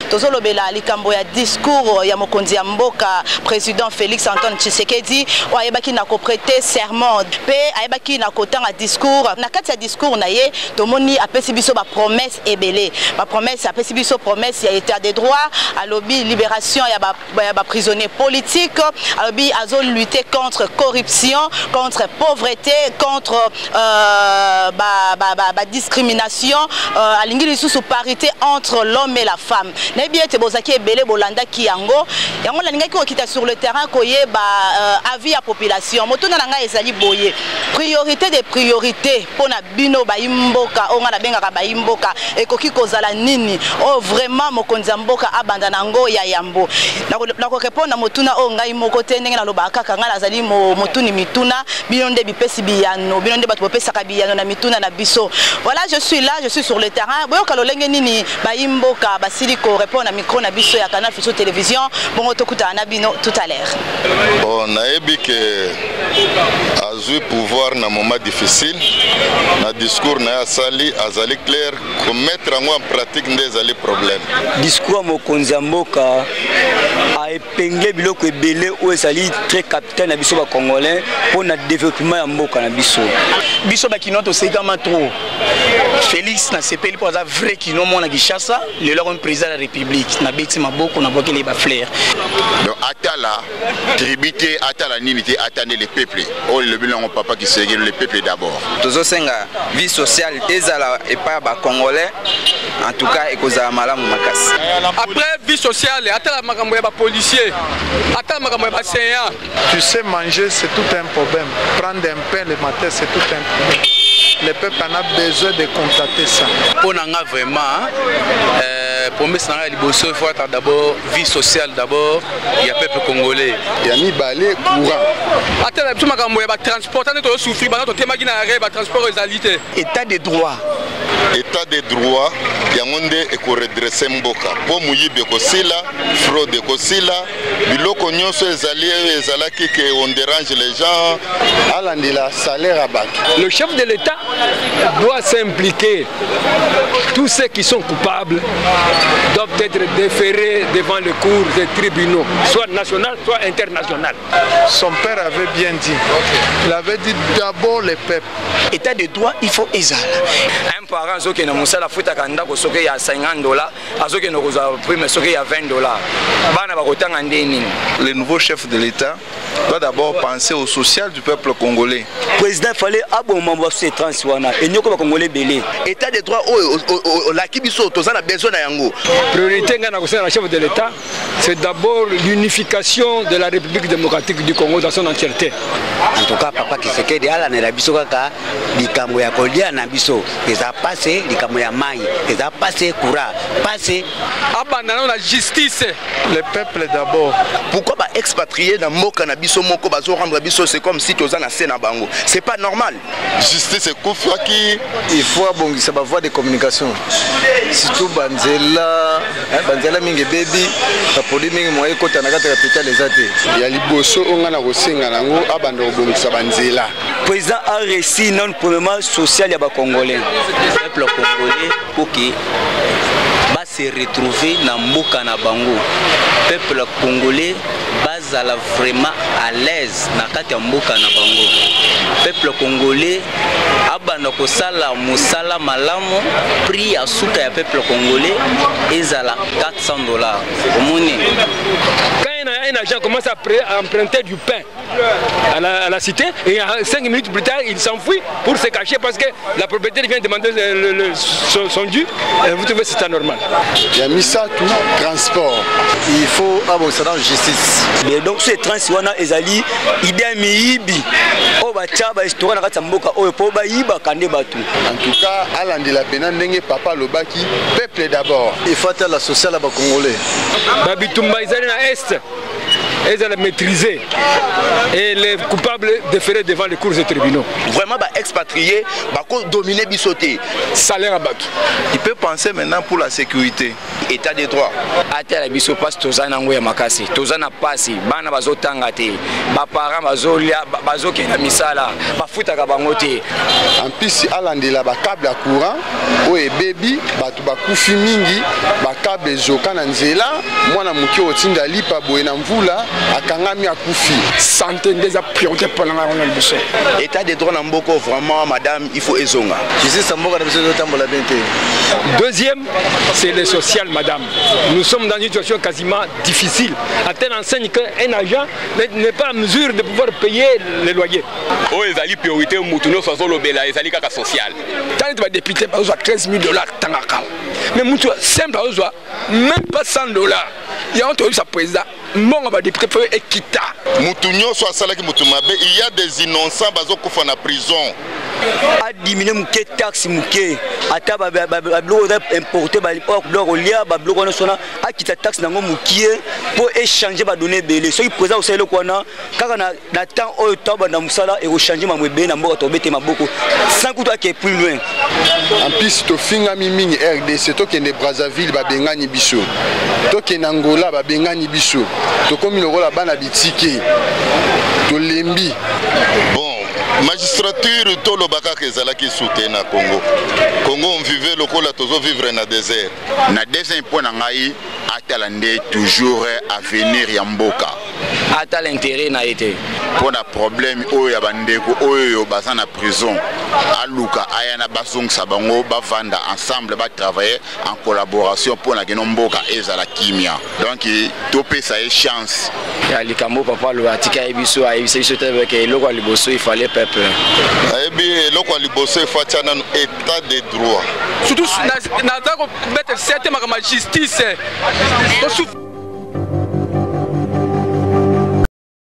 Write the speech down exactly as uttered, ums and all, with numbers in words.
tozolo bela likambo ya discours ya mokonzi ya mboka président Félix Antoine Tshisekedi o ayebaki na ko prêter serment pe ayebaki na kotanga discours na kati ya discours na ye tomoni apesi biso ba promesse ebele ba promesse apesi biso promesse ya état des droits alobi libération ya ba, ya ba prisonniers politiques alobi azo lutter contre corruption contre pauvreté contre euh, ba, ba, ba, ba discrimination euh, alingi lisusu parité entre l'homme et la femme na bien te bozaki ebele bolanda ki yango yango la linga ki okita sur le terrain koyeba euh, avis à population motuna nanga ezali boye priorité des priorités pona bino ba imboka onga na benga ka ba imboka ekoki kozala nini oh vraiment mokonzi mboka abanda nango ya yambo na ko répondre na motuna o ngai moko te ndenge na lobaka kanga nazali motuni mituna bino nde bipesi biyano bino nde bato bopesa ka biyano na mituna na biso voilà je suis là je suis sur le terrain boyo kalolenge nini ba imboka basili ko répondre na micro na biso ya Canal Fiso télévision bongo tokuta na bino tout à l'heure bon naebi que azui pouvoir na moment difficile na discours na asali azali clair ko mettre en pratique des ali problème discours mokonzi mboka a épinglé biloko ebele o esali très capitaine na biso ba congolais pour na développement ya mboka na biso biso ba kinoto sekama trop Félix na sepeli pour ça vrai kino mona Kinshasa le leur président de la République na beti maboko na bokele ba flair donc atala tribité atala ninité attendez les peuples oh le bilan papa qui se le peuple d'abord tozo senga vie sociale ezala et pas ba congolais en tout cas ekozala malamu makasi après vie sociale atala makambo ya ba policier atala makambo ya ba enseignant tu sais manger c'est tout un problème prendre un pain le matin c'est tout un problème le peuple en a besoin de constater ça pour nanga vraiment euh promesse nanga liboso il faut attendre d'abord vie sociale d'abord il y a peuple congolais ya mibale courant atala tout makambo ya ba transportant to souffrir ba to temaki na arrêt ba transport ezalité état de droit état de droit yango nde ekoredresse mboka po muyibe kosila fraude kosila biloko nyonso ezali ezalaki que on dérange les gens alandila salaire à bac. Le chef de l'État doit s'impliquer. Tous ceux qui sont coupables doivent être déférés devant les cours des tribunaux, soit national, soit international. Son père avait bien dit. Il avait dit d'abord les peuples. État de droit, il faut exaler. Un parent qui na musala futa kanda ko soke ya cinquante dollars, azoke no koza prime soke ya vingt dollars. Bana ba kotanga ndeni. Le nouveau chef de l'État doit d'abord penser au social du peuple congolais. Le président fallait abonnement sur transwana et nyoko ba congolais belé. État de droit o la kibiso tozana besoin na yango. Priorité ngana ko na chef de l'État, c'est d'abord l'unification de la République démocratique du Congo dans son entièreté. En tout cas papa Kisekedi ala na biso kaka likambo ya kolia na biso eza passé likambo ya mai eza passé courant passé abandana la justice le peuple d'abord. Pourquoi ba expatrier na mboka na biso moko bazo rendre biso c'est comme si tozana sena bango c'est pas normal. Justice kufaki il faut abongisa ba voie de communication surtout banzela banzela mingi baby ba poli mingi moye kota na kata capital les até ya liboso onga na kosenga nango abanda obongisa banzela. Président a réussi non premièrement social ya ba congolais. Le peuple congolais pour qui va se retrouver na mboka na bango. Peuple congolais bazala vraiment à l'aise na kati ya mboka na bango. Peuple congolais abanda kosala musala malamu prix ya suka ya peuple congolais ezala quatre cents dollars. Omoni un agent commence à emprunter du pain à la, à la cité et cinq minutes plus tard il s'enfuit pour se cacher parce que la propriétaire vient demander le, le, son, son dû. Vous trouvez que c'est anormal? Il y a mis ça tout transport. Il faut avoir ça dans la justice. Et donc ce transwana ezali idée miibi o ba chaba histoire na kati mboka o po ba yiba kande batu. En tout cas alandela pena ndenge papa lobaki peuple d'abord. Il faut être la sociale à ba congolais. Ba bitumba ezali na est ils allaient maîtriser et les coupables déférés devant les cours et tribunaux. Vraiment, bah, expatriés, bah, dominer bisoté. Salaire à battre. Il peut penser maintenant pour la sécurité. État des droits. Ata la biso passe tozana ngoya makasi. Tozana pasi. Bana bazo tangate. Ba parents bazo lia bazo kena misala. Ba futa ka bangote. En plus alandela ba câble à courant. Oye baby batu ba kufi mingi ba câble zoka na nzela. Mwana muki otinda lipa boye na mvula akangami akufi. Santé des priorité pour la biso. État des droits na mboko vraiment madame il faut ezonga. Jésus samboka na biso tambola bente. Deuxième, c'est le social, madame. Nous sommes dans une situation quasiment difficile. À telle enseigne qu'un agent n'est pas en mesure de pouvoir payer les loyers. Oh, ils ont priorité, Moutouno, Sozo, Lobela, ils ont cas social. Quand tu vas député, par exemple, treize mille dollars, mais Moutou, simple, même pas cent dollars. Il y a un truc, ça président. Mon député peut équita. Moutounio, soit Salaki Moutumabe, il y a des innocents qui sont en prison. A diminuer mouké taxe mouké ata ba ba bloko importer ba bloko lia ba bloko na sona a kita taxe nango moukié pour échanger ba données belé so qui présent au selo kwana kaka na na temps o to ba na musala et changer ma mwebe na mboka to bete maboko sans kuta qui est plus loin. En plus to finga mimi R D C to kende Brazzaville ba bengani biso to kende Angola ba bengani biso to komi lokola bana bitike to lembi. Bon, magistrature to lobaka kezala ki soutien na Congo. Congo on vivait lokola tozo vivre na désert. Na deuxième point na ngai atalande toujours à venir ya mboka. Ata l'intérêt na été. Pour na problème oyo ya bandeko oyo baza na prison. Aluka ayana basong sabango ba vanda ensemble ba travailler en collaboration pour na keno mboka ezala kimia. Donc topé ça est chance. Ya likambo papa lo atika ebiso aibisa biso te avec eloko liboso il fallait peuple. Ebi eloko liboso il faut tana état de droit. Surtout na na za ko mettre certainement comme justice.